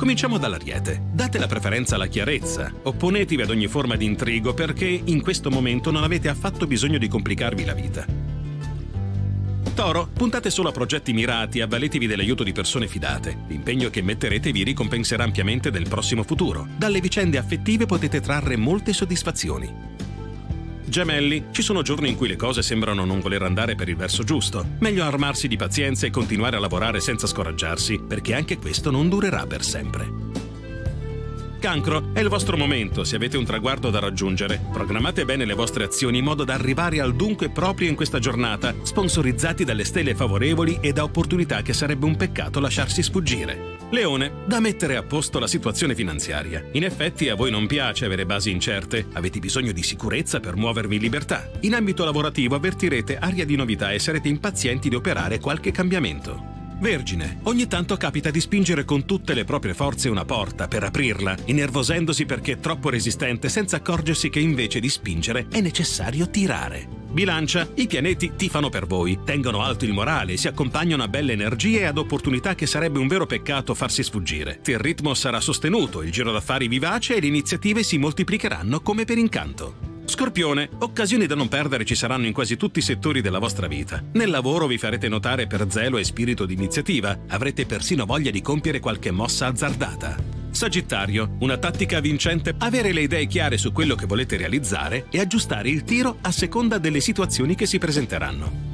Cominciamo dall'Ariete. Date la preferenza alla chiarezza, opponetevi ad ogni forma di intrigo perché in questo momento non avete affatto bisogno di complicarvi la vita. Toro, puntate solo a progetti mirati e avvaletevi dell'aiuto di persone fidate. L'impegno che metterete vi ricompenserà ampiamente nel prossimo futuro. Dalle vicende affettive potete trarre molte soddisfazioni. Gemelli, ci sono giorni in cui le cose sembrano non voler andare per il verso giusto. Meglio armarsi di pazienza e continuare a lavorare senza scoraggiarsi, perché anche questo non durerà per sempre. Cancro, è il vostro momento se avete un traguardo da raggiungere. Programmate bene le vostre azioni in modo da arrivare al dunque proprio in questa giornata, sponsorizzati dalle stelle favorevoli e da opportunità che sarebbe un peccato lasciarsi sfuggire. Leone, da mettere a posto la situazione finanziaria. In effetti a voi non piace avere basi incerte, avete bisogno di sicurezza per muovervi in libertà. In ambito lavorativo avvertirete aria di novità e sarete impazienti di operare qualche cambiamento. Vergine, ogni tanto capita di spingere con tutte le proprie forze una porta per aprirla, innervosendosi perché è troppo resistente senza accorgersi che invece di spingere è necessario tirare. Bilancia, i pianeti tifano per voi, tengono alto il morale, si accompagnano a belle energie e ad opportunità che sarebbe un vero peccato farsi sfuggire. Il ritmo sarà sostenuto, il giro d'affari vivace e le iniziative si moltiplicheranno come per incanto. Scorpione, occasioni da non perdere ci saranno in quasi tutti i settori della vostra vita. Nel lavoro vi farete notare per zelo e spirito di iniziativa, avrete persino voglia di compiere qualche mossa azzardata. Sagittario, una tattica vincente, avere le idee chiare su quello che volete realizzare e aggiustare il tiro a seconda delle situazioni che si presenteranno.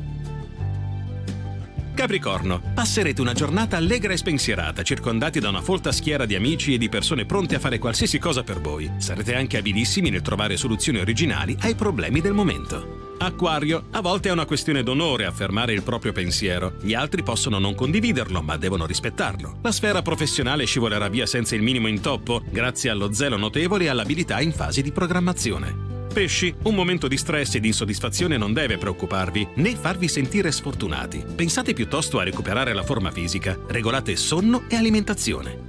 Capricorno, passerete una giornata allegra e spensierata, circondati da una folta schiera di amici e di persone pronte a fare qualsiasi cosa per voi. Sarete anche abilissimi nel trovare soluzioni originali ai problemi del momento. Acquario, a volte è una questione d'onore affermare il proprio pensiero. Gli altri possono non condividerlo, ma devono rispettarlo. La sfera professionale scivolerà via senza il minimo intoppo, grazie allo zelo notevole e all'abilità in fase di programmazione. Pesci, un momento di stress e di insoddisfazione non deve preoccuparvi, né farvi sentire sfortunati. Pensate piuttosto a recuperare la forma fisica, regolate sonno e alimentazione.